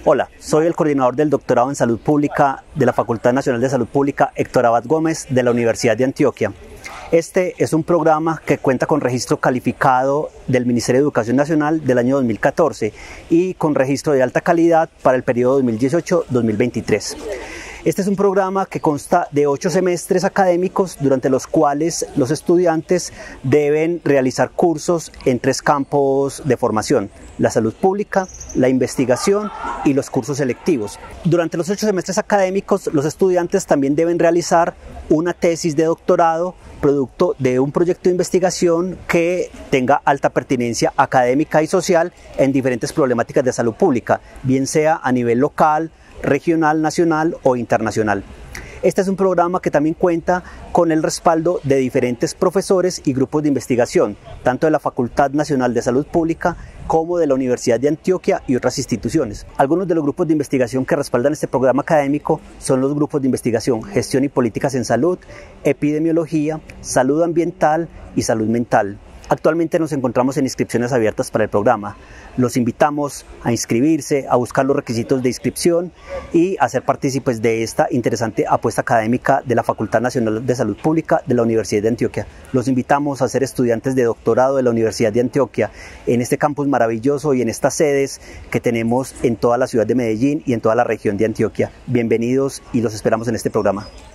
Hola, soy el coordinador del doctorado en Salud Pública de la Facultad Nacional de Salud Pública Héctor Abad Gómez de la Universidad de Antioquia. Este es un programa que cuenta con registro calificado del Ministerio de Educación Nacional del año 2014 y con registro de alta calidad para el periodo 2018-2023. Este es un programa que consta de 8 semestres académicos durante los cuales los estudiantes deben realizar cursos en 3 campos de formación: la salud pública, la investigación y los cursos selectivos. Durante los 8 semestres académicos, los estudiantes también deben realizar una tesis de doctorado producto de un proyecto de investigación que tenga alta pertinencia académica y social en diferentes problemáticas de salud pública, bien sea a nivel local, regional, nacional o internacional. Este es un programa que también cuenta con el respaldo de diferentes profesores y grupos de investigación, tanto de la Facultad Nacional de Salud Pública como de la Universidad de Antioquia y otras instituciones. Algunos de los grupos de investigación que respaldan este programa académico son los grupos de investigación Gestión y Políticas en Salud, Epidemiología, Salud Ambiental y Salud Mental. Actualmente nos encontramos en inscripciones abiertas para el programa. Los invitamos a inscribirse, a buscar los requisitos de inscripción y a ser partícipes de esta interesante apuesta académica de la Facultad Nacional de Salud Pública de la Universidad de Antioquia. Los invitamos a ser estudiantes de doctorado de la Universidad de Antioquia en este campus maravilloso y en estas sedes que tenemos en toda la ciudad de Medellín y en toda la región de Antioquia. Bienvenidos y los esperamos en este programa.